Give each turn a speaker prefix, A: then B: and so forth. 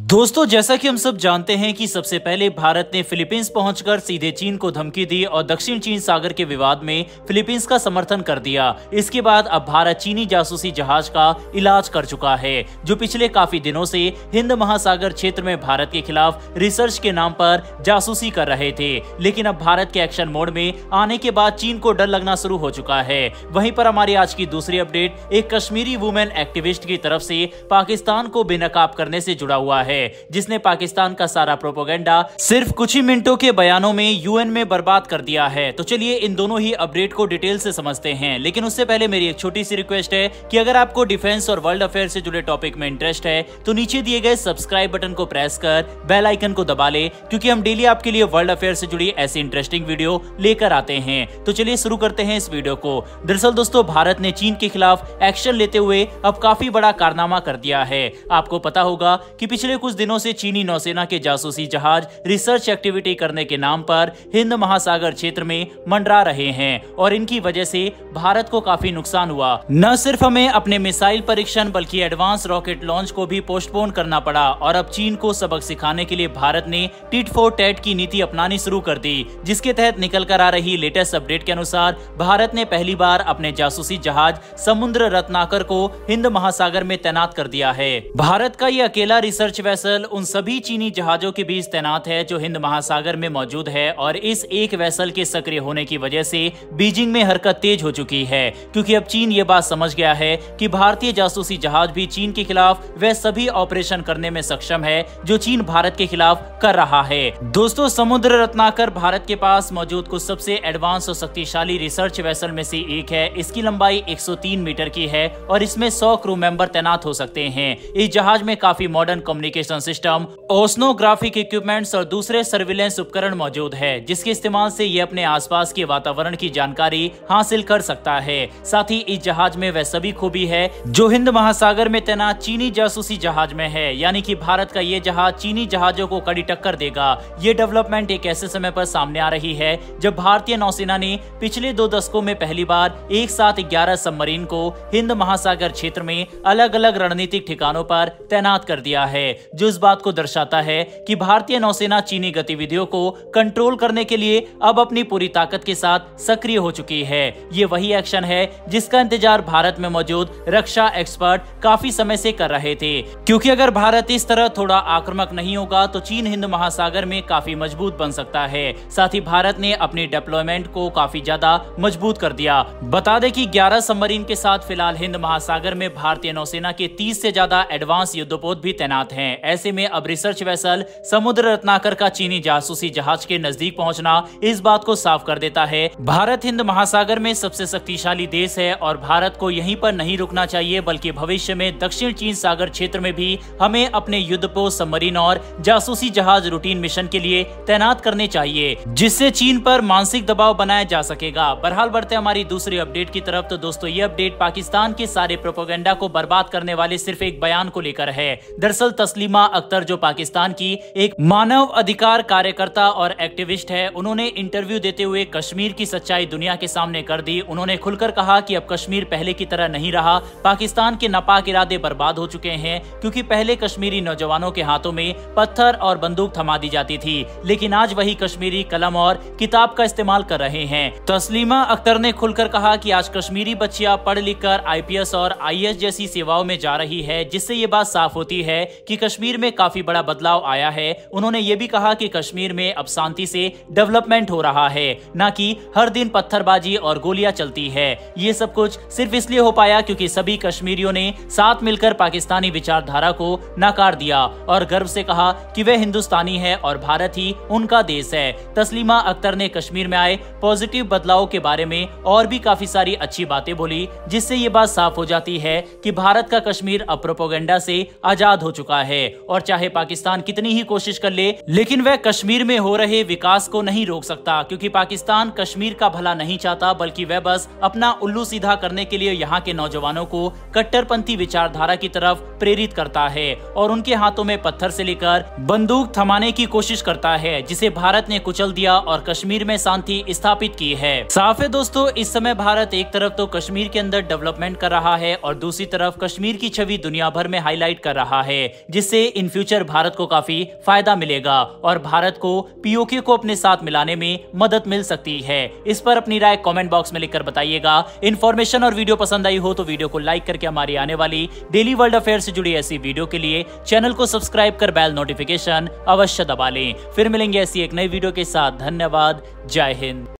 A: दोस्तों, जैसा कि हम सब जानते हैं कि सबसे पहले भारत ने फिलीपींस पहुंचकर सीधे चीन को धमकी दी और दक्षिण चीन सागर के विवाद में फिलीपींस का समर्थन कर दिया। इसके बाद अब भारत चीनी जासूसी जहाज का इलाज कर चुका है, जो पिछले काफी दिनों से हिंद महासागर क्षेत्र में भारत के खिलाफ रिसर्च के नाम पर जासूसी कर रहे थे। लेकिन अब भारत के एक्शन मोड में आने के बाद चीन को डर लगना शुरू हो चुका है। वहीं पर हमारी आज की दूसरी अपडेट एक कश्मीरी वुमेन एक्टिविस्ट की तरफ से पाकिस्तान को बेनकाब करने से जुड़ा हुआ है, जिसने पाकिस्तान का सारा प्रोपेगेंडा सिर्फ कुछ ही मिनटों के बयानों में यूएन में बर्बाद कर दिया है। तो चलिए इन दोनों ही अपडेट को डिटेल से समझते हैं। लेकिन उससे पहले मेरी एक छोटी सी रिक्वेस्ट है कि अगर आपको डिफेंस और वर्ल्ड अफेयर से जुड़े टॉपिक में इंटरेस्ट है तो नीचे दिए गए सब्सक्राइब बटन को प्रेस कर बेल आइकन को दबा ले, क्योंकि हम डेली आपके लिए वर्ल्ड अफेयर से जुड़ी ऐसी इंटरेस्टिंग वीडियो लेकर आते हैं। तो चलिए शुरू करते हैं इस वीडियो को। दरअसल दोस्तों, भारत ने चीन के खिलाफ एक्शन लेते हुए अब काफी बड़ा कारनामा कर दिया है। आपको पता होगा कि पिछले कुछ दिनों से चीनी नौसेना के जासूसी जहाज रिसर्च एक्टिविटी करने के नाम पर हिंद महासागर क्षेत्र में मंडरा रहे हैं और इनकी वजह से भारत को काफी नुकसान हुआ। न सिर्फ हमें अपने मिसाइल परीक्षण बल्कि एडवांस रॉकेट लॉन्च को भी पोस्टपोन करना पड़ा और अब चीन को सबक सिखाने के लिए भारत ने टिट फॉर टैट की नीति अपनानी शुरू कर दी, जिसके तहत निकल कर आ रही लेटेस्ट अपडेट के अनुसार भारत ने पहली बार अपने जासूसी जहाज समुद्र रत्नाकर को हिंद महासागर में तैनात कर दिया है। भारत का यह अकेला रिसर्च वेसल उन सभी चीनी जहाजों के बीच तैनात है जो हिंद महासागर में मौजूद है और इस एक वेसल के सक्रिय होने की वजह से बीजिंग में हरकत तेज हो चुकी है, क्योंकि अब चीन ये बात समझ गया है कि भारतीय जासूसी जहाज भी चीन के खिलाफ वह सभी ऑपरेशन करने में सक्षम है जो चीन भारत के खिलाफ कर रहा है। दोस्तों, समुद्र रत्नाकर भारत के पास मौजूद कुछ सबसे एडवांस और शक्तिशाली रिसर्च वेसल में से एक है। इसकी लंबाई 103 मीटर की है और इसमें 100 क्रू मेंबर तैनात हो सकते हैं। इस जहाज में काफी modern communication system, oceanographic equipments और दूसरे सर्विलेंस उपकरण मौजूद है, जिसके इस्तेमाल से ये अपने आसपास के वातावरण की जानकारी हासिल कर सकता है। साथ ही इस जहाज में वह सभी खूबी है जो हिंद महासागर में तैनात चीनी जासूसी जहाज में है, यानी कि भारत का ये जहाज चीनी जहाजों को कड़ी टक्कर देगा। ये डेवलपमेंट एक ऐसे समय पर सामने आ रही है जब भारतीय नौसेना ने पिछले 2 दशकों में पहली बार एक साथ 11 सबमरीन को हिंद महासागर क्षेत्र में अलग अलग रणनीतिक ठिकानों पर तैनात कर दिया है, जो इस बात को दर्शाता है कि भारतीय नौसेना चीनी गतिविधियों को कंट्रोल करने के लिए अब अपनी पूरी ताकत के साथ सक्रिय हो चुकी है। ये वही एक्शन है जिसका इंतजार भारत में मौजूद रक्षा एक्सपर्ट काफी समय से कर रहे थे, क्योंकि अगर भारत इस तरह थोड़ा आक्रामक नहीं होगा तो चीन हिंद महासागर में काफी मजबूत बन सकता है। साथ ही भारत ने अपनी डिप्लॉयमेंट को काफी ज्यादा मजबूत कर दिया। बता दें कि 11 सबमरीन के साथ फिलहाल हिंद महासागर में भारतीय नौसेना के 30 से ज्यादा एडवांस युद्धपोत भी तैनात हैं। ऐसे में अब रिसर्च वेसल समुद्र रत्नाकर का चीनी जासूसी जहाज के नजदीक पहुंचना इस बात को साफ कर देता है भारत हिंद महासागर में सबसे शक्तिशाली देश है और भारत को यहीं पर नहीं रुकना चाहिए, बल्कि भविष्य में दक्षिण चीन सागर क्षेत्र में भी हमें अपने युद्धपोत, सबमरीन और जासूसी जहाज रूटीन मिशन के लिए तैनात करने चाहिए, जिससे चीन पर मानसिक दबाव बनाया जा सकेगा। बहरहाल बढ़ते हमारी दूसरी अपडेट की तरफ। तो दोस्तों, ये अपडेट पाकिस्तान के सारे प्रोपेगेंडा को बर्बाद करने वाले सिर्फ एक बयान को लेकर है। दरअसल तस्लीमा अख्तर, जो पाकिस्तान की एक मानव अधिकार कार्यकर्ता और एक्टिविस्ट है, उन्होंने इंटरव्यू देते हुए कश्मीर की सच्चाई दुनिया के सामने कर दी। उन्होंने खुलकर कहा कि अब कश्मीर पहले की तरह नहीं रहा। पाकिस्तान के नापाक इरादे बर्बाद हो चुके हैं, क्योंकि पहले कश्मीरी नौजवानों के हाथों में पत्थर और बंदूक थमा दी जाती थी, लेकिन आज वही कश्मीरी कलम और किताब का इस्तेमाल कर रहे हैं। तस्लीमा अख्तर ने खुलकर कहा कि आज कश्मीरी बच्चियां पढ़ लिख कर IPS और IAS जैसी सेवाओं में जा रही है, जिससे ये बात साफ होती है कि कश्मीर में काफी बड़ा बदलाव आया है। उन्होंने ये भी कहा कि कश्मीर में अब शांति से डेवलपमेंट हो रहा है, न कि हर दिन पत्थरबाजी और गोलियां चलती है। ये सब कुछ सिर्फ इसलिए हो पाया क्योंकि सभी कश्मीरियों ने साथ मिलकर पाकिस्तानी विचारधारा को नकार दिया और गर्व से कहा कि वे हिंदुस्तानी है और भारत ही उनका देश है। तस्लीमा अख्तर ने कश्मीर में आए पॉजिटिव बदलाव के बारे में और भी काफी सारी अच्छी बातें बोली, जिससे ये बात साफ हो जाती है कि भारत का कश्मीर अब प्रोपेगेंडा से आजाद हो चुका है और चाहे पाकिस्तान कितनी ही कोशिश कर ले, लेकिन वह कश्मीर में हो रहे विकास को नहीं रोक सकता, क्योंकि पाकिस्तान कश्मीर का भला नहीं चाहता, बल्कि वह बस अपना उल्लू सीधा करने के लिए यहाँ के नौजवानों को कट्टरपंथी विचारधारा की तरफ प्रेरित करता है और उनके हाथों में पत्थर से लेकर बंदूक थमाने की कोशिश करता है, जिसे भारत ने कुचल दिया और कश्मीर में शांति स्थापित की है। साफ है दोस्तों, इस समय भारत एक तरफ तो कश्मीर के अंदर डेवलपमेंट कर रहा है और दूसरी तरफ कश्मीर की छवि दुनिया भर में हाईलाइट कर रहा है, जिससे इससे इन फ्यूचर भारत को काफी फायदा मिलेगा और भारत को पीओके को अपने साथ मिलाने में मदद मिल सकती है। इस पर अपनी राय कमेंट बॉक्स में लिखकर बताइएगा। इन्फॉर्मेशन और वीडियो पसंद आई हो तो वीडियो को लाइक करके हमारी आने वाली डेली वर्ल्ड अफेयर से जुड़ी ऐसी वीडियो के लिए चैनल को सब्सक्राइब कर बेल नोटिफिकेशन अवश्य दबा लें। फिर मिलेंगे ऐसी एक नई वीडियो के साथ। धन्यवाद। जय हिंद।